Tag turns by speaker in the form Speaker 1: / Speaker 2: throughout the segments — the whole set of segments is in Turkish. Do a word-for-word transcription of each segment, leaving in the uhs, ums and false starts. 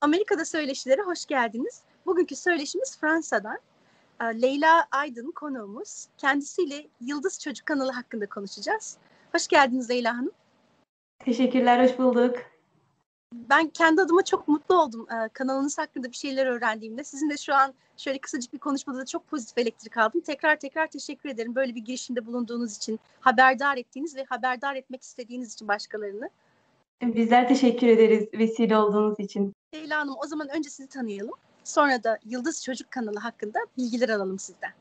Speaker 1: Amerika'da Söyleşilere hoş geldiniz. Bugünkü söyleşimiz Fransa'dan. Leyla Aydın konuğumuz. Kendisiyle Yıldız Çocuk kanalı hakkında konuşacağız. Hoş geldiniz Leyla Hanım.
Speaker 2: Teşekkürler, hoş bulduk.
Speaker 1: Ben kendi adıma çok mutlu oldum kanalınız hakkında bir şeyler öğrendiğimde. Sizin de şu an şöyle kısacık bir konuşmada da çok pozitif elektrik aldım. Tekrar tekrar teşekkür ederim böyle bir girişimde bulunduğunuz için, haberdar ettiğiniz ve haberdar etmek istediğiniz için başkalarını.
Speaker 2: Bizler teşekkür ederiz vesile olduğunuz için.
Speaker 1: Leyla Hanım, o zaman önce sizi tanıyalım. Sonra da Yıldız Çocuk kanalı hakkında bilgiler alalım sizden.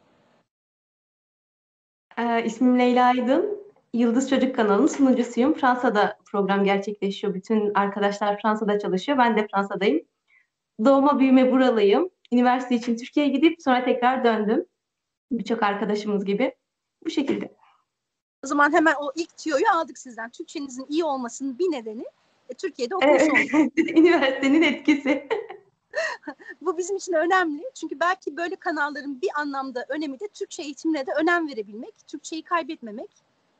Speaker 2: Ee, ismim Leyla Aydın. Yıldız Çocuk kanalının sunucusuyum. Fransa'da program gerçekleşiyor. Bütün arkadaşlar Fransa'da çalışıyor. Ben de Fransa'dayım. Doğma büyüme buralıyım. Üniversite için Türkiye'ye gidip sonra tekrar döndüm. Birçok arkadaşımız gibi. Bu şekilde.
Speaker 1: O zaman hemen o ilk tüyoyu aldık sizden. Türkçenizin iyi olmasının bir nedeni e, Türkiye'de okumuş
Speaker 2: Evet,
Speaker 1: olmak.
Speaker 2: üniversitenin etkisi.
Speaker 1: Bu bizim için önemli. Çünkü belki böyle kanalların bir anlamda önemi de Türkçe eğitimine de önem verebilmek, Türkçeyi kaybetmemek.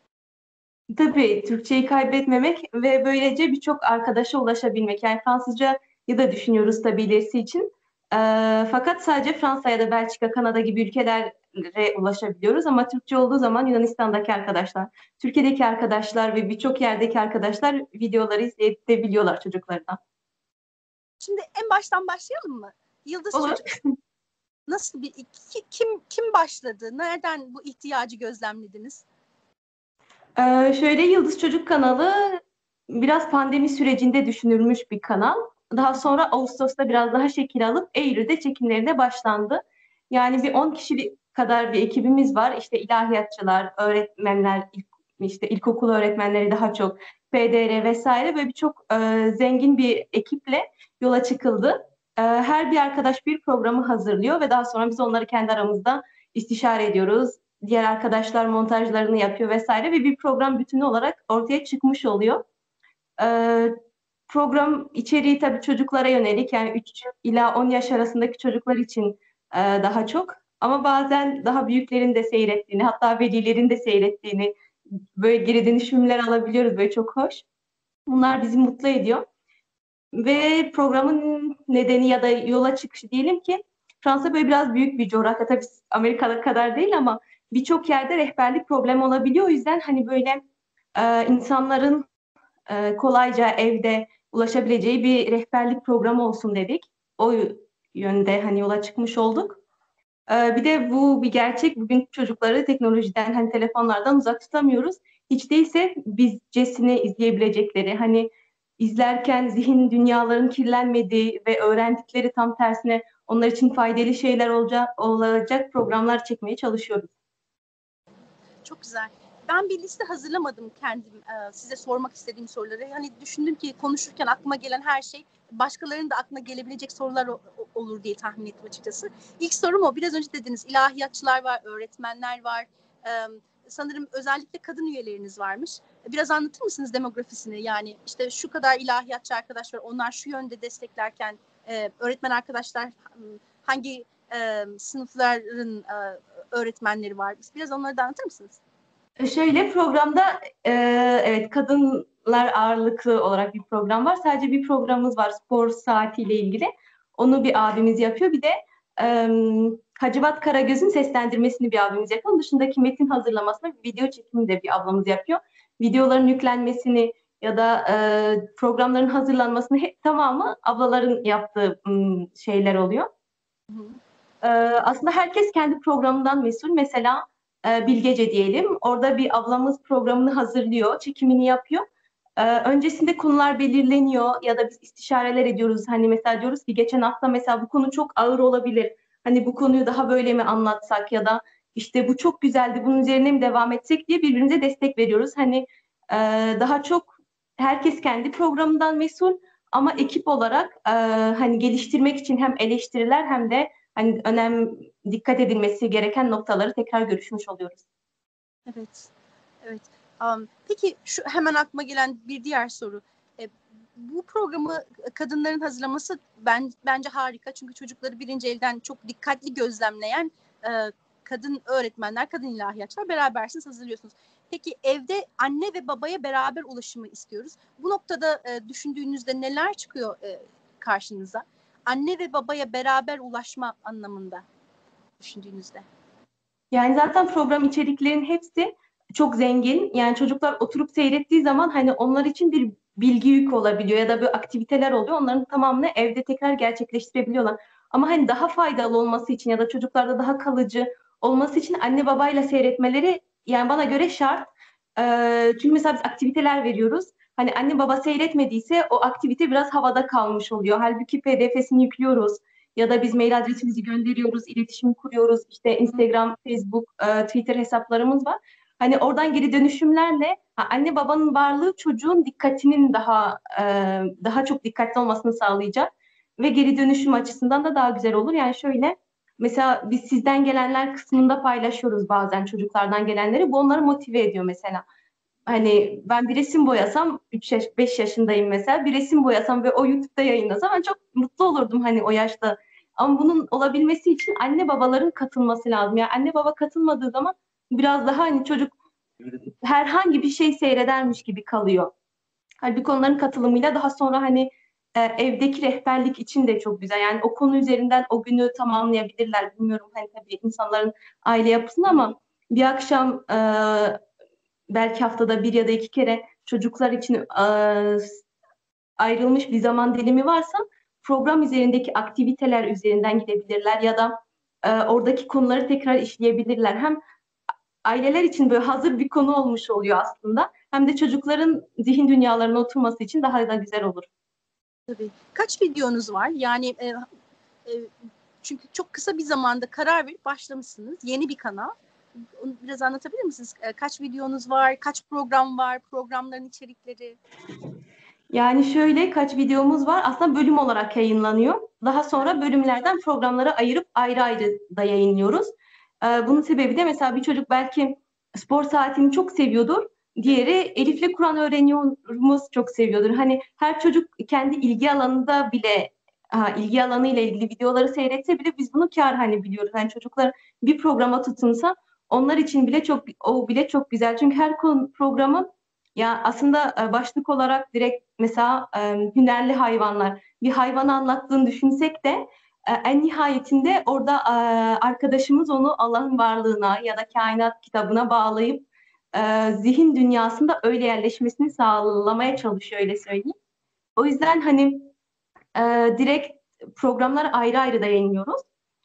Speaker 2: Tabii Türkçeyi kaybetmemek ve böylece birçok arkadaşa ulaşabilmek. Yani Fransızca ya da düşünüyoruz tabii ilerisi için. Ee, fakat sadece Fransa ya da Belçika, Kanada gibi ülkelere ulaşabiliyoruz. Ama Türkçe olduğu zaman Yunanistan'daki arkadaşlar, Türkiye'deki arkadaşlar ve birçok yerdeki arkadaşlar videoları izleyebiliyorlar çocuklarına.
Speaker 1: Şimdi en baştan başlayalım mı? Yıldız
Speaker 2: Olur.
Speaker 1: Çocuk nasıl bir kim kim başladı? Nereden bu ihtiyacı gözlemlediniz?
Speaker 2: Ee, şöyle Yıldız Çocuk kanalı biraz pandemi sürecinde düşünülmüş bir kanal. Daha sonra Ağustos'ta biraz daha şekil alıp Eylül'de çekimlerine başlandı. Yani bir on kişi kadar bir ekibimiz var. İşte ilahiyatçılar, öğretmenler, ilk, işte ilkokul öğretmenleri daha çok, P D R vesaire ve birçok e, zengin bir ekiple yola çıkıldı. E, her bir arkadaş bir programı hazırlıyor ve daha sonra biz onları kendi aramızda istişare ediyoruz. Diğer arkadaşlar montajlarını yapıyor vesaire ve bir program bütünü olarak ortaya çıkmış oluyor. Ee, program içeriği tabii çocuklara yönelik, yani üç ila on yaş arasındaki çocuklar için e, daha çok, ama bazen daha büyüklerin de seyrettiğini, hatta velilerin de seyrettiğini, böyle geri dönüşümler alabiliyoruz, böyle çok hoş. Bunlar bizi mutlu ediyor. Ve programın nedeni ya da yola çıkışı diyelim ki, Fransa böyle biraz büyük bir coğrafya. Tabii Amerika'da kadar değil ama birçok yerde rehberlik problemi olabiliyor. O yüzden hani böyle e, insanların e, kolayca evde ulaşabileceği bir rehberlik programı olsun dedik. O yönde hani yola çıkmış olduk. E, bir de bu bir gerçek. Bugün çocukları teknolojiden, hani telefonlardan uzak tutamıyoruz. Hiç değilse bizcesini izleyebilecekleri, hani izlerken zihin dünyaların kirlenmediği ve öğrendikleri tam tersine onlar için faydalı şeyler olacak, olacak programlar çekmeye çalışıyoruz.
Speaker 1: Çok güzel. Ben bir liste hazırlamadım kendim e, size sormak istediğim soruları. Hani düşündüm ki konuşurken aklıma gelen her şey başkalarının da aklına gelebilecek sorular o, o, olur diye tahmin ettim açıkçası. İlk sorum o. Biraz önce dediniz ilahiyatçılar var, öğretmenler var. E, sanırım özellikle kadın üyeleriniz varmış. Biraz anlatır mısınız demografisini? Yani işte şu kadar ilahiyatçı arkadaş var. Onlar şu yönde desteklerken e, öğretmen arkadaşlar hangi e, sınıfların e, öğretmenleri var. Biraz onları da anlatır mısınız?
Speaker 2: Şöyle programda e, evet kadınlar ağırlıklı olarak bir program var. Sadece bir programımız var spor saatiyle ilgili. Onu bir abimiz yapıyor. Bir de e, Hacivat Karagöz'ün seslendirmesini bir abimiz yapıyor. Onun dışındaki metin hazırlamasını, video çekimini de bir ablamız yapıyor. Videoların yüklenmesini ya da e, programların hazırlanmasını hep tamamı ablaların yaptığı m, şeyler oluyor.
Speaker 1: Hı hı.
Speaker 2: Ee, aslında herkes kendi programından mesul. Mesela e, Bilgece diyelim. Orada bir ablamız programını hazırlıyor, çekimini yapıyor. Ee, öncesinde konular belirleniyor ya da biz istişareler ediyoruz. Hani mesela diyoruz ki geçen hafta mesela bu konu çok ağır olabilir. Hani bu konuyu daha böyle mi anlatsak ya da işte bu çok güzeldi, bunun üzerine mi devam etsek diye birbirimize destek veriyoruz. Hani e, daha çok herkes kendi programından mesul, ama ekip olarak e, hani geliştirmek için hem eleştiriler hem de hani önem dikkat edilmesi gereken noktaları tekrar görüşmüş oluyoruz.
Speaker 1: Evet, evet. Um, peki şu hemen aklıma gelen bir diğer soru. E, bu programı kadınların hazırlaması ben, bence harika. Çünkü çocukları birinci elden çok dikkatli gözlemleyen e, kadın öğretmenler, kadın ilahiyatçılar berabersiniz, hazırlıyorsunuz. Peki evde anne ve babaya beraber ulaşımı istiyoruz. Bu noktada e, düşündüğünüzde neler çıkıyor e, karşınıza? anne ve babaya beraber ulaşma anlamında düşündüğünüzde?
Speaker 2: Yani zaten program içeriklerin hepsi çok zengin. Yani çocuklar oturup seyrettiği zaman hani onlar için bir bilgi yükü olabiliyor ya da böyle aktiviteler oluyor. Onların tamamını evde tekrar gerçekleştirebiliyorlar. Ama hani daha faydalı olması için ya da çocuklarda daha kalıcı olması için anne babayla seyretmeleri yani bana göre şart. Ee, çünkü mesela biz aktiviteler veriyoruz. Hani anne baba seyretmediyse o aktivite biraz havada kalmış oluyor. Halbuki P D F'sini yüklüyoruz. Ya da biz mail adresimizi gönderiyoruz, iletişim kuruyoruz. İşte Instagram, Facebook, e, Twitter hesaplarımız var. Hani oradan geri dönüşümlerle ha, anne babanın varlığı çocuğun dikkatinin daha e, daha çok dikkatli olmasını sağlayacak ve geri dönüşüm açısından da daha güzel olur. Yani şöyle mesela biz sizden gelenler kısmında paylaşıyoruz bazen çocuklardan gelenleri. Bu onları motive ediyor mesela. Hani ben bir resim boyasam üç yaş beş yaşındayım mesela bir resim boyasam ve o YouTube'da yayınlasam ben çok mutlu olurdum hani o yaşta. Ama bunun olabilmesi için anne babaların katılması lazım. Yani anne baba katılmadığı zaman biraz daha hani çocuk herhangi bir şey seyredermiş gibi kalıyor. Halbuki onların katılımıyla daha sonra hani e, evdeki rehberlik için de çok güzel. Yani o konu üzerinden o günü tamamlayabilirler. Bilmiyorum hani tabii insanların aile yapısını ama bir akşam e, belki haftada bir ya da iki kere çocuklar için e, ayrılmış bir zaman dilimi varsa program üzerindeki aktiviteler üzerinden gidebilirler ya da e, oradaki konuları tekrar işleyebilirler. Hem aileler için böyle hazır bir konu olmuş oluyor aslında. Hem de çocukların zihin dünyalarına oturması için daha da güzel olur.
Speaker 1: Tabii. Kaç videonuz var? Yani e, e, çünkü çok kısa bir zamanda karar verip başlamışsınız. Yeni bir kanal. Onu biraz anlatabilir misiniz? E, kaç videonuz var? Kaç program var? Programların içerikleri?
Speaker 2: Yani şöyle kaç videomuz var aslında bölüm olarak yayınlanıyor. Daha sonra bölümlerden programlara ayırıp ayrı ayrı da yayınlıyoruz. Ee, bunun sebebi de mesela bir çocuk belki spor saatini çok seviyordur. Diğeri Elif'le Kur'an öğreniyoruz çok seviyordur. Hani her çocuk kendi ilgi alanında bile ha, ilgi alanı ile ilgili videoları seyretse bile biz bunu kâr hani biliyoruz. Yani çocuklar bir programa tutunsa onlar için bile çok o bile çok güzel. Çünkü her konu programı ya aslında e, başlık olarak direkt mesela e, hünerli hayvanlar bir hayvanı anlattığını düşünsek de e, en nihayetinde orada e, arkadaşımız onu Allah'ın varlığına ya da kainat kitabına bağlayıp e, zihin dünyasında öyle yerleşmesini sağlamaya çalışıyor öyle söyleyeyim. O yüzden hani e, direkt programlar ayrı ayrı da yayınlıyoruz.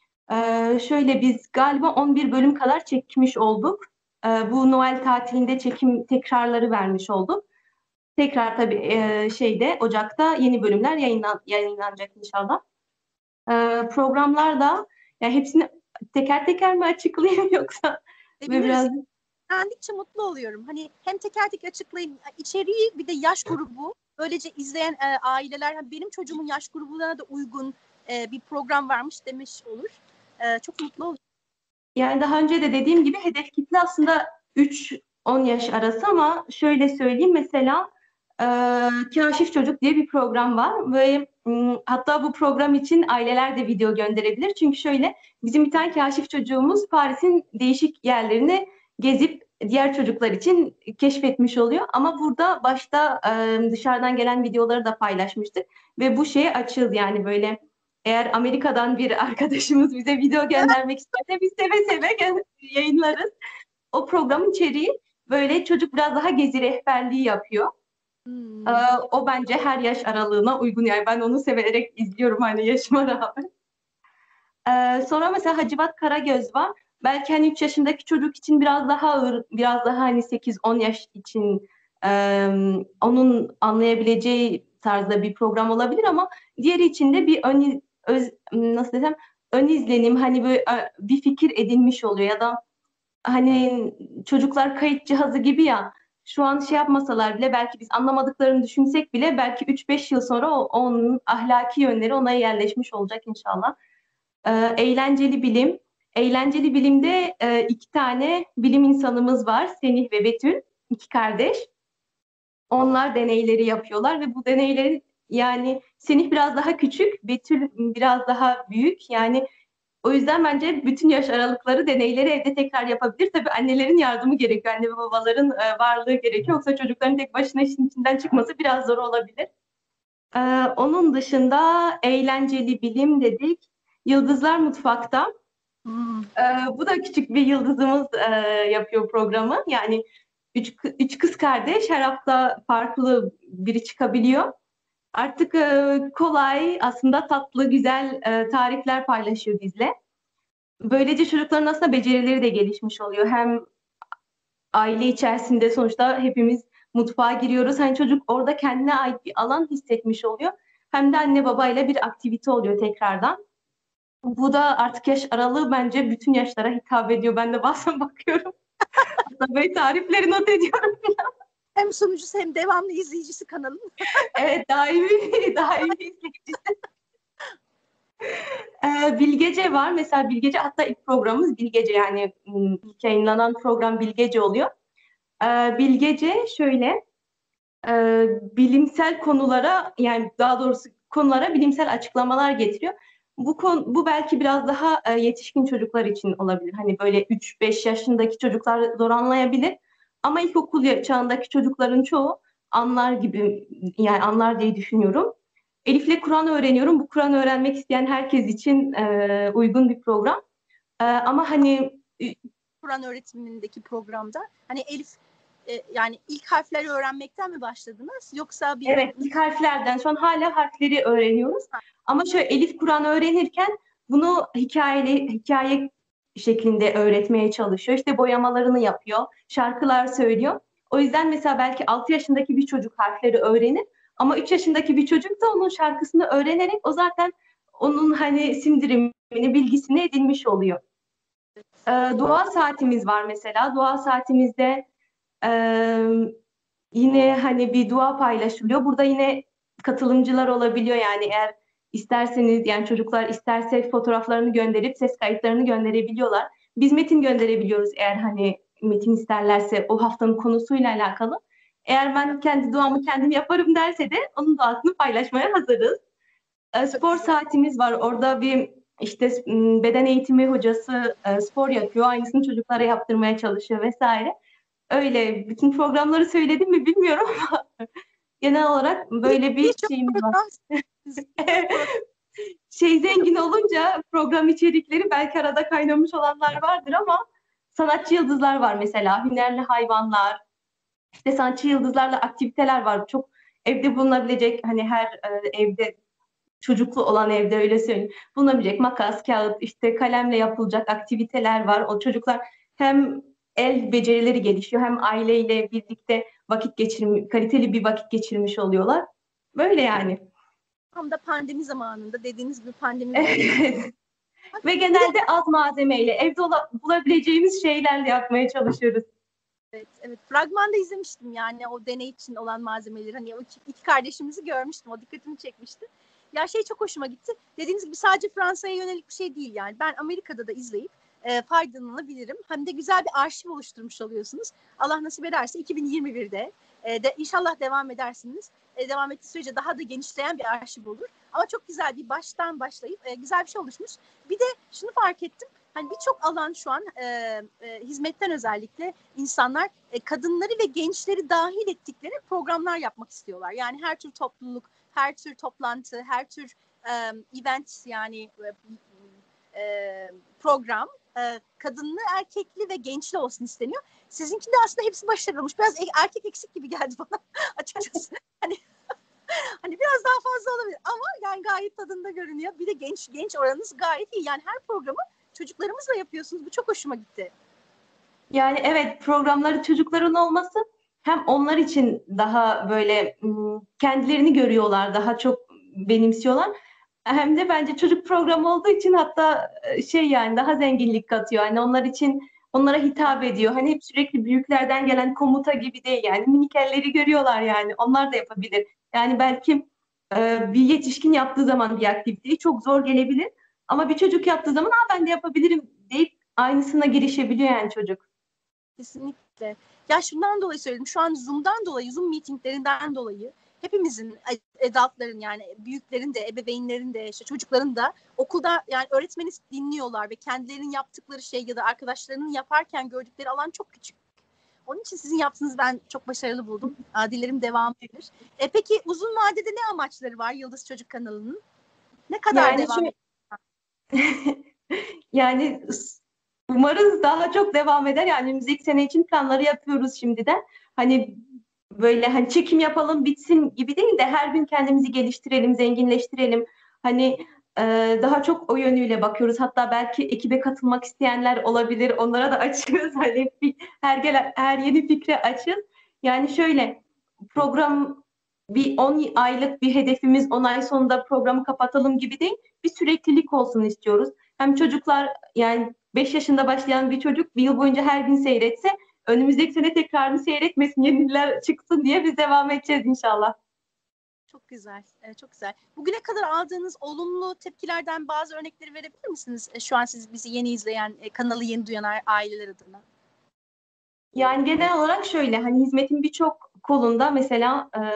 Speaker 2: E, şöyle biz galiba on bir bölüm kadar çekmiş olduk. E, bu Noel tatilinde çekim tekrarları vermiş olduk. Tekrar tabii e, şeyde Ocak'ta yeni bölümler yayınlan, yayınlanacak inşallah. E, programlar da yani hepsini teker teker mi açıklayayım yoksa ve
Speaker 1: Seviniriz.
Speaker 2: biraz
Speaker 1: Öğrendikçe mutlu oluyorum. Hani hem teker teker açıklayayım içeriği bir de yaş grubu. Böylece izleyen e, aileler hani benim çocuğumun yaş grubuna da uygun e, bir program varmış demiş olur. E, çok mutlu olurum.
Speaker 2: yani daha önce de dediğim gibi hedef kitle aslında üç on yaş arası ama şöyle söyleyeyim mesela e, Kaşif Çocuk diye bir program var ve m, hatta bu program için aileler de video gönderebilir. Çünkü şöyle bizim bir tane kaşif çocuğumuz Paris'in değişik yerlerini gezip diğer çocuklar için keşfetmiş oluyor. Ama burada başta e, dışarıdan gelen videoları da paylaşmıştık ve bu şeye açığız yani böyle eğer Amerika'dan bir arkadaşımız bize video göndermek isterse biz seve seve gö- yayınlarız. O programın içeriği böyle çocuk biraz daha gezi rehberliği yapıyor. Ee,
Speaker 1: Hmm.
Speaker 2: o bence her yaş aralığına uygun yani ben onu severek izliyorum hani yaşıma rağmen. Ee, sonra mesela Hacivat Karagöz var. Belki hani üç yaşındaki çocuk için biraz daha ağır, biraz daha hani sekiz on yaş için e, onun anlayabileceği tarzda bir program olabilir ama diğeri için de bir ön, öz, nasıl desem ön izlenim hani böyle e, bir fikir edinmiş oluyor ya da hani çocuklar kayıt cihazı gibi ya şu an şey yapmasalar bile belki biz anlamadıklarını düşünsek bile belki üç beş yıl sonra o, onun ahlaki yönleri ona yerleşmiş olacak inşallah. Ee, eğlenceli bilim. Eğlenceli bilimde e, iki tane bilim insanımız var. Semih ve Betül, iki kardeş. Onlar deneyleri yapıyorlar ve bu deneyleri yani Semih biraz daha küçük, Betül biraz daha büyük. Yani o yüzden bence bütün yaş aralıkları deneyleri evde tekrar yapabilir. Tabii annelerin yardımı gerekiyor, anne ve babaların e, varlığı gerekiyor. Yoksa çocukların tek başına işin içinden çıkması biraz zor olabilir. Ee, Onun dışında eğlenceli bilim dedik. Yıldızlar Mutfak'ta.
Speaker 1: Hmm.
Speaker 2: Ee, bu da küçük bir yıldızımız e, yapıyor programı. Yani üç, kı- üç kız kardeş her hafta farklı biri çıkabiliyor. Artık e, kolay, aslında tatlı, güzel e, tarifler paylaşıyor bizle. Böylece çocukların aslında becerileri de gelişmiş oluyor. Hem aile içerisinde sonuçta hepimiz mutfağa giriyoruz. Hani çocuk orada kendine ait bir alan hissetmiş oluyor. Hem de anne babayla bir aktivite oluyor tekrardan. Bu da artık yaş aralığı bence bütün yaşlara hitap ediyor. Ben de bazen bakıyorum. Hatta böyle tarifleri not ediyorum.
Speaker 1: Hem sunucusu hem devamlı izleyicisi kanalın.
Speaker 2: Evet, daimi, daimi izleyicisi. Ee, Bilgece var. Mesela Bilgece, hatta ilk programımız Bilgece, yani m, ilk yayınlanan program Bilgece oluyor. Ee, Bilgece şöyle, e, bilimsel konulara, yani daha doğrusu konulara bilimsel açıklamalar getiriyor. Bu konu, bu belki biraz daha e, yetişkin çocuklar için olabilir. Hani böyle üç beş yaşındaki çocuklar zor anlayabilir. Ama ilkokul ya- çağındaki çocukların çoğu anlar gibi, yani anlar diye düşünüyorum. Elif'le Kur'an öğreniyorum. Bu Kur'an öğrenmek isteyen herkes için e, uygun bir program. E, ama hani
Speaker 1: Kur'an öğretimindeki programda. Hani Elif e, yani ilk harfleri öğrenmekten mi başladınız? Yoksa bir
Speaker 2: Evet, ilk harflerden şu an hala harfleri öğreniyoruz. Ama şöyle Elif Kur'an öğrenirken bunu hikayeli hikaye şeklinde öğretmeye çalışıyor. İşte boyamalarını yapıyor, şarkılar söylüyor. O yüzden mesela belki altı yaşındaki bir çocuk harfleri öğrenir ama üç yaşındaki bir çocuk da onun şarkısını öğrenerek o zaten onun hani sindirimini, bilgisini edinmiş oluyor. Ee, dua saatimiz var mesela. Dua saatimizde e, yine hani bir dua paylaşılıyor. Burada yine katılımcılar olabiliyor, yani eğer isterseniz, yani çocuklar isterse fotoğraflarını gönderip ses kayıtlarını gönderebiliyorlar. Biz metin gönderebiliyoruz eğer hani metin isterlerse o haftanın konusuyla alakalı. Eğer ben kendi duamı kendim yaparım derse de onun duasını paylaşmaya hazırız. E,
Speaker 1: çok
Speaker 2: spor
Speaker 1: güzel.
Speaker 2: saatimiz var. Orada bir işte m, beden eğitimi hocası e, spor yapıyor. Aynısını çocuklara yaptırmaya çalışıyor vesaire. Öyle bütün programları söyledim mi bilmiyorum ama genel olarak
Speaker 1: Bir,
Speaker 2: böyle bir
Speaker 1: birçok
Speaker 2: şeyimiz var.
Speaker 1: program, program
Speaker 2: Şey, zengin olunca program içerikleri belki arada kaynamış olanlar vardır ama sanatçı yıldızlar var mesela. Hünerli hayvanlar, işte sanatçı yıldızlarla aktiviteler var. Çok evde bulunabilecek, hani her e, evde, çocuklu olan evde öyle söyleyeyim, bulunabilecek makas, kağıt, işte kalemle yapılacak aktiviteler var. O çocuklar hem el becerileri gelişiyor hem aileyle birlikte vakit geçirmiş, kaliteli bir vakit geçirmiş oluyorlar. Böyle yani.
Speaker 1: tam da pandemi zamanında dediğiniz gibi pandemi döneminde.
Speaker 2: Ve
Speaker 1: Bir de
Speaker 2: genelde az malzemeyle, evde ola- bulabileceğimiz şeylerle yapmaya çalışıyoruz.
Speaker 1: evet, evet fragmanda izlemiştim yani o deney için olan malzemeleri. Hani o iki, iki kardeşimizi görmüştüm. O dikkatimi çekmişti. Ya şey çok hoşuma gitti. Dediğiniz gibi sadece Fransa'ya yönelik bir şey değil yani. Ben Amerika'da da izleyip e, faydalanabilirim. Hem de güzel bir arşiv oluşturmuş oluyorsunuz. Allah nasip ederse iki bin yirmi birde e, de inşallah devam edersiniz. E, devam ettiği sürece daha da genişleyen bir arşiv olur. Ama çok güzel bir baştan başlayıp e, güzel bir şey oluşmuş. Bir de şunu fark ettim. Hani birçok alan şu an e, e, hizmetten özellikle insanlar e, kadınları ve gençleri dahil ettikleri programlar yapmak istiyorlar. Yani her tür topluluk, her tür toplantı, her tür e, event yani e, e, program e, kadınlı, erkekli ve gençli olsun isteniyor. Sizinki de aslında hepsi başarılmış. Biraz e- erkek eksik gibi geldi bana açıkçası. Hani hani biraz daha fazla olabilir ama yani gayet tadında görünüyor. Bir de genç genç oranınız gayet iyi. Yani her programı çocuklarımızla yapıyorsunuz. Bu çok hoşuma gitti.
Speaker 2: Yani evet, programları çocukların olması hem onlar için daha böyle m, kendilerini görüyorlar, daha çok benimsiyorlar. Hem de bence çocuk programı olduğu için hatta e, şey, yani daha zenginlik katıyor. Yani onlar için, onlara hitap ediyor. Hani hep sürekli büyüklerden gelen komuta gibi değil, yani minik elleri görüyorlar, yani onlar da yapabilir. Yani belki e, bir yetişkin yaptığı zaman bir aktiviteyi çok zor gelebilir ama bir çocuk yaptığı zaman ha ben de yapabilirim deyip aynısına girişebiliyor yani çocuk.
Speaker 1: Kesinlikle. Ya şundan dolayı söyledim. Şu an Zoom'dan dolayı, Zoom meetinglerinden dolayı hepimizin, adultların yani büyüklerin de, ebeveynlerin de, işte çocukların da okulda yani öğretmeni dinliyorlar ve kendilerinin yaptıkları şey ya da arkadaşlarının yaparken gördükleri alan çok küçük. Onun için sizin yaptığınızı ben çok başarılı buldum. Aa, dilerim devam eder. E, peki uzun vadede ne amaçları var Yıldız Çocuk kanalının? Ne kadar
Speaker 2: Yani
Speaker 1: devam
Speaker 2: şu
Speaker 1: edecek?
Speaker 2: yani s- umarız daha çok devam eder. Yani önümüzdeki sene için planları yapıyoruz şimdiden. Hani böyle hani çekim yapalım bitsin gibi değil de her gün kendimizi geliştirelim, zenginleştirelim. Hani e, daha çok o yönüyle bakıyoruz. Hatta belki ekibe katılmak isteyenler olabilir. Onlara da açığız. Hani fi- her gelen her yeni fikre açığız. Yani şöyle program bir on aylık bir hedefimiz, on ay sonunda programı kapatalım gibi değil. Bir süreklilik olsun istiyoruz. Hem çocuklar yani beş yaşında başlayan bir çocuk bir yıl boyunca her gün seyretse önümüzdeki sene tekrarını seyretmesin, yeniler çıksın diye biz devam edeceğiz inşallah.
Speaker 1: Çok güzel, e, çok güzel. Bugüne kadar aldığınız olumlu tepkilerden bazı örnekleri verebilir misiniz? E, şu an siz bizi yeni izleyen, e, kanalı yeni duyan aileler adına.
Speaker 2: Yani genel olarak şöyle hani hizmetin birçok kolunda mesela e,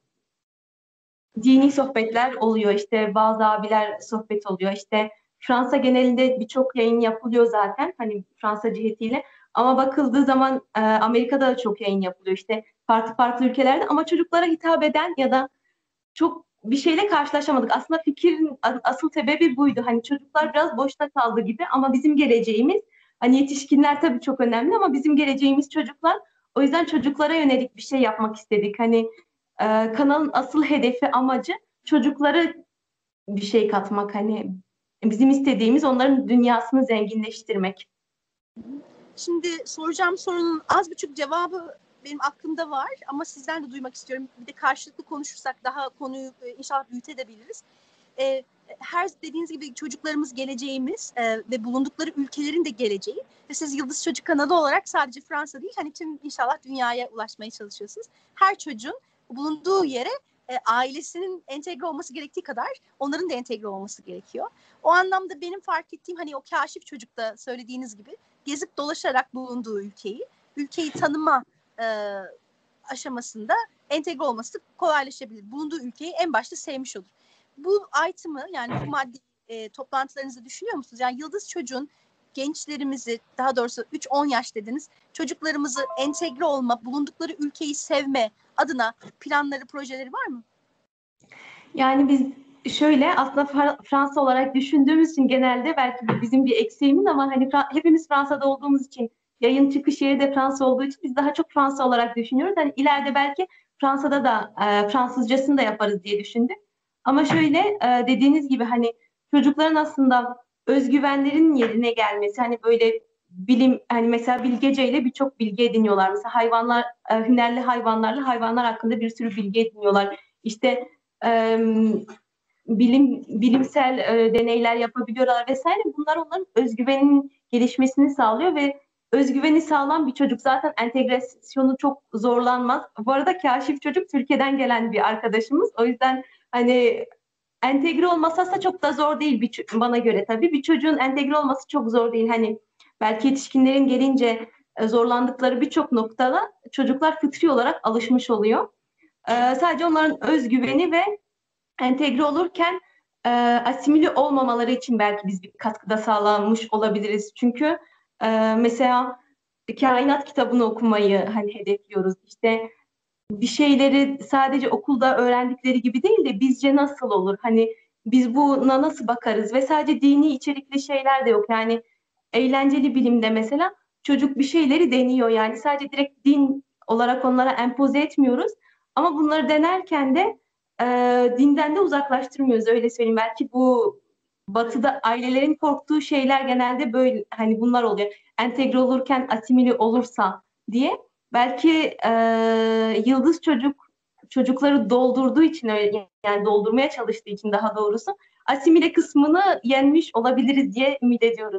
Speaker 2: dini sohbetler oluyor. İşte bazı abiler sohbet oluyor. İşte Fransa genelinde birçok yayın yapılıyor zaten hani Fransa cihetiyle. Ama bakıldığı zaman e, Amerika'da da çok yayın yapılıyor. İşte farklı farklı ülkelerde ama çocuklara hitap eden ya da çok bir şeyle karşılaşamadık. Aslında fikrin asıl sebebi buydu. Hani çocuklar biraz boşta kaldı gibi ama bizim geleceğimiz hani yetişkinler tabii çok önemli ama bizim geleceğimiz çocuklar. O yüzden çocuklara yönelik bir şey yapmak istedik. Hani e, kanalın asıl hedefi amacı çocuklara bir şey katmak. Hani bizim istediğimiz onların dünyasını zenginleştirmek.
Speaker 1: Şimdi soracağım sorunun az buçuk cevabı benim aklımda var ama sizden de duymak istiyorum. Bir de karşılıklı konuşursak daha konuyu e, inşallah büyütebiliriz. E, her dediğiniz gibi çocuklarımız geleceğimiz e, ve bulundukları ülkelerin de geleceği ve siz Yıldız Çocuk kanalı olarak sadece Fransa değil hani tüm inşallah dünyaya ulaşmaya çalışıyorsunuz. Her çocuğun bulunduğu yere e, ailesinin entegre olması gerektiği kadar onların da entegre olması gerekiyor. O anlamda benim fark ettiğim hani o kaşif çocukta söylediğiniz gibi gezip dolaşarak bulunduğu ülkeyi, ülkeyi tanıma e, aşamasında entegre olması kolaylaşabilir. Bulunduğu ülkeyi en başta sevmiş olur. Bu item'ı yani bu maddi e, toplantılarınızı düşünüyor musunuz? Yani Yıldız Çocuğun gençlerimizi daha doğrusu üç on yaş dediniz çocuklarımızı entegre olma, bulundukları ülkeyi sevme adına planları, projeleri var mı?
Speaker 2: Yani biz şöyle aslında Fra- Fransa olarak düşündüğümüz için genelde belki bu bizim bir eksiğimiz ama hani Fra- hepimiz Fransa'da olduğumuz için yayın çıkış yeri de Fransa olduğu için biz daha çok Fransa olarak düşünüyoruz. Hani ileride belki Fransa'da da e, Fransızcasını da yaparız diye düşündük. Ama şöyle e, dediğiniz gibi hani çocukların aslında özgüvenlerin yerine gelmesi hani böyle bilim hani mesela bilgece ile birçok bilgi ediniyorlar. Mesela hayvanlar e, hünerli hayvanlarla hayvanlar hakkında bir sürü bilgi ediniyorlar. İşte e, bilim bilimsel e, deneyler yapabiliyorlar vesaire. Bunlar onların özgüveninin gelişmesini sağlıyor ve özgüveni sağlam bir çocuk zaten entegrasyonu çok zorlanmaz. Bu arada Kaşif çocuk Türkiye'den gelen bir arkadaşımız. O yüzden hani entegre olması aslında çok da zor değil bir, bana göre tabii. Bir çocuğun entegre olması çok zor değil. Hani belki yetişkinlerin gelince e, zorlandıkları birçok noktada çocuklar fıtri olarak alışmış oluyor. Ee, sadece onların özgüveni ve entegre olurken e, asimile olmamaları için belki biz bir katkıda sağlanmış olabiliriz. Çünkü e, mesela kainat kitabını okumayı hani hedefliyoruz. İşte bir şeyleri sadece okulda öğrendikleri gibi değil de bizce nasıl olur? Hani biz buna nasıl bakarız? Ve sadece dini içerikli şeyler de yok. Yani eğlenceli bilimde mesela çocuk bir şeyleri deniyor. Yani sadece direkt din olarak onlara empoze etmiyoruz. Ama bunları denerken de e, dinden de uzaklaştırmıyoruz. Öyle söyleyeyim. Belki bu Batı'da ailelerin korktuğu şeyler genelde böyle hani bunlar oluyor. Entegre olurken asimile olursa diye. Belki e, Yıldız Çocuk çocukları doldurduğu için öyle yani doldurmaya çalıştığı için daha doğrusu asimile kısmını yenmiş olabiliriz diye ümit ediyoruz.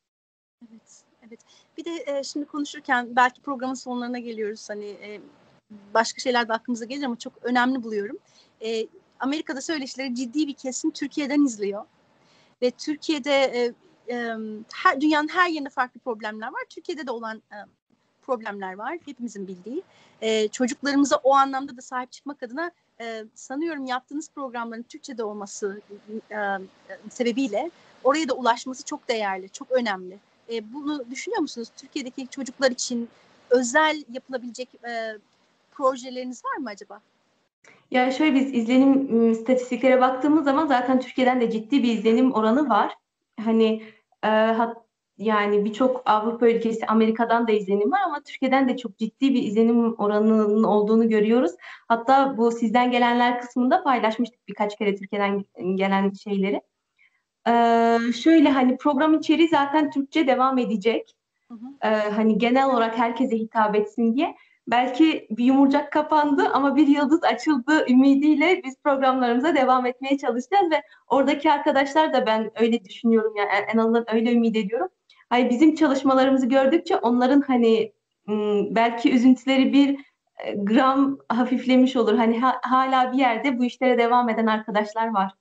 Speaker 1: Evet, evet. Bir de e, şimdi konuşurken belki programın sonlarına geliyoruz. Hani e, başka şeyler de aklımıza gelir ama çok önemli buluyorum. E, Amerika'da söyleşileri ciddi bir kesim Türkiye'den izliyor. Ve Türkiye'de e, e, her, dünyanın her yerinde farklı problemler var. Türkiye'de de olan e, problemler var. Hepimizin bildiği. E, çocuklarımıza o anlamda da sahip çıkmak adına e, sanıyorum yaptığınız programların Türkçe'de olması e, sebebiyle oraya da ulaşması çok değerli, çok önemli. E, bunu düşünüyor musunuz? Türkiye'deki çocuklar için özel yapılabilecek e, projeleriniz var mı acaba?
Speaker 2: Ya şöyle biz izlenim ım, istatistiklere baktığımız zaman zaten Türkiye'den de ciddi bir izlenim oranı var. Hani e, hat, yani birçok Avrupa ülkesi, Amerika'dan da izlenim var ama Türkiye'den de çok ciddi bir izlenim oranının olduğunu görüyoruz. Hatta bu sizden gelenler kısmında paylaşmıştık birkaç kere Türkiye'den gelen şeyleri. Ee, şöyle hani program içeriği zaten Türkçe devam edecek.
Speaker 1: Hı hı.
Speaker 2: Ee, hani genel olarak herkese hitap etsin diye. Belki bir yumurcak kapandı ama bir yıldız açıldı ümidiyle biz programlarımıza devam etmeye çalışacağız ve oradaki arkadaşlar da ben öyle düşünüyorum yani en en azından öyle ümit ediyorum. Hani bizim çalışmalarımızı gördükçe onların hani ım, belki üzüntüleri bir e, gram hafiflemiş olur. Hani ha- hala bir yerde bu işlere devam eden arkadaşlar var.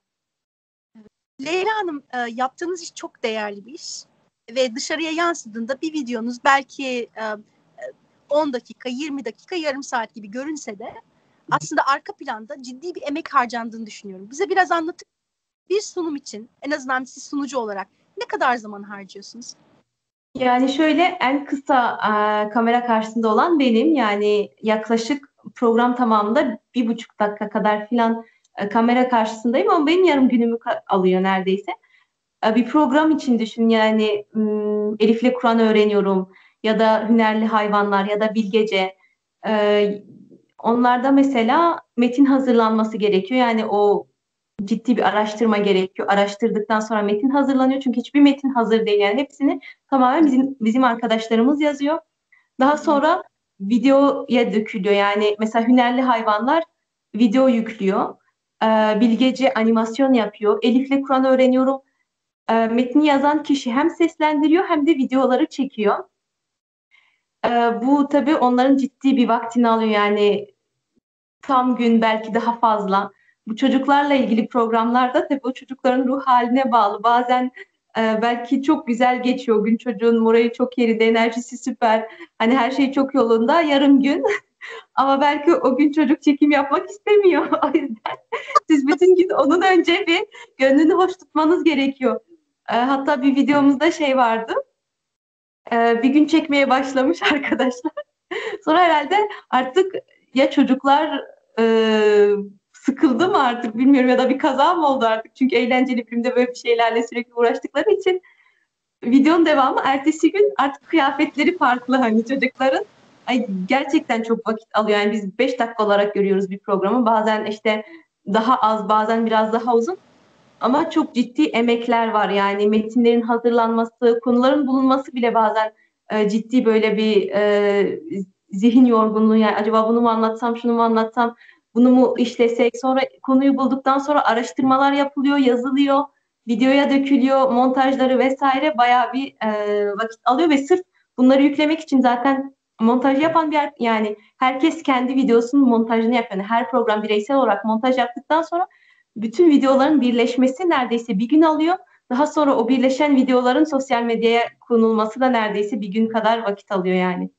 Speaker 1: Leyla Hanım, e, yaptığınız iş çok değerli bir iş ve dışarıya yansıdığında bir videonuz belki e, on dakika, yirmi dakika, yarım saat gibi görünse de aslında arka planda ciddi bir emek harcandığını düşünüyorum. Bize biraz anlatın. Bir sunum için en azından siz sunucu olarak ne kadar zaman harcıyorsunuz?
Speaker 2: Yani şöyle en kısa e, kamera karşısında olan benim yani yaklaşık program tamamında bir buçuk dakika kadar filan e, kamera karşısındayım ama benim yarım günümü ka- alıyor neredeyse. E, bir program için düşün yani m, Elif'le Kur'an öğreniyorum ya da hünerli hayvanlar ya da bilgece. E, Onlarda mesela metin hazırlanması gerekiyor yani o ciddi bir araştırma gerekiyor. Araştırdıktan sonra metin hazırlanıyor. Çünkü hiçbir metin hazır değil. Yani hepsini tamamen bizim bizim arkadaşlarımız yazıyor. Daha sonra videoya dökülüyor. Yani mesela hünerli hayvanlar video yüklüyor. Ee, bilgece animasyon yapıyor. Elif'le Kur'an öğreniyorum. Ee, metni yazan kişi hem seslendiriyor hem de videoları çekiyor. Ee, bu tabii onların ciddi bir vaktini alıyor. Yani tam gün belki daha fazla. Bu çocuklarla ilgili programlarda tabii o çocukların ruh haline bağlı. Bazen e, belki çok güzel geçiyor gün çocuğun morali çok yerinde, enerjisi süper. Hani her şey çok yolunda yarım gün. Ama belki o gün çocuk çekim yapmak istemiyor. O yüzden siz bütün gün onun önce bir gönlünü hoş tutmanız gerekiyor. E, hatta bir videomuzda şey vardı. E, bir gün çekmeye başlamış arkadaşlar. Sonra herhalde artık ya çocuklar e, sıkıldı mı artık bilmiyorum ya da bir kaza mı oldu artık. Çünkü eğlenceli filmde böyle bir şeylerle sürekli uğraştıkları için videonun devamı ertesi gün artık kıyafetleri farklı hani çocukların. Ay, gerçekten çok vakit alıyor. Yani biz beş dakika olarak görüyoruz bir programı. Bazen işte daha az, bazen biraz daha uzun. Ama çok ciddi emekler var yani metinlerin hazırlanması, konuların bulunması bile bazen e, ciddi böyle bir e, zihin yorgunluğu yani acaba bunu mu anlatsam, şunu mu anlatsam, bunu mu işlesek sonra konuyu bulduktan sonra araştırmalar yapılıyor, yazılıyor, videoya dökülüyor, montajları vesaire bayağı bir e, vakit alıyor ve sırf bunları yüklemek için zaten montaj yapan bir yer- yani herkes kendi videosunun montajını yapıyor. Yani her program bireysel olarak montaj yaptıktan sonra bütün videoların birleşmesi neredeyse bir gün alıyor. Daha sonra o birleşen videoların sosyal medyaya konulması da neredeyse bir gün kadar vakit alıyor yani.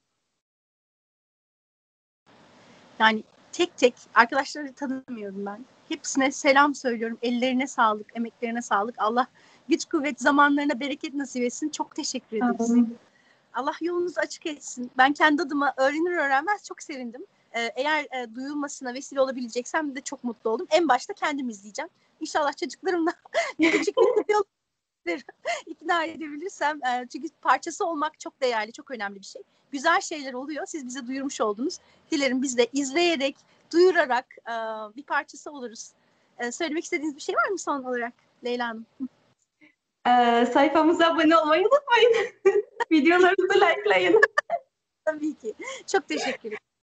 Speaker 1: Yani tek tek arkadaşları tanımıyorum ben. Hepsine selam söylüyorum. Ellerine sağlık, emeklerine sağlık. Allah güç kuvvet zamanlarına bereket nasip etsin. Çok teşekkür ederiz.
Speaker 2: Amin.
Speaker 1: Allah yolunuzu açık etsin. Ben kendi adıma öğrenir öğrenmez çok sevindim. Ee, eğer e, duyulmasına vesile olabileceksem de çok mutlu oldum. En başta kendim izleyeceğim. İnşallah çocuklarımla küçük bir video ikna edebilirsem. E, çünkü parçası olmak çok değerli, çok önemli bir şey. Güzel şeyler oluyor. Siz bize duyurmuş oldunuz. Dilerim biz de izleyerek, duyurarak e, bir parçası oluruz. E, söylemek istediğiniz bir şey var mı son olarak Leyla Hanım?
Speaker 2: Ee, sayfamıza abone olmayı unutmayın. Videolarımızı likelayın.
Speaker 1: Tabii ki. Çok teşekkür ederim.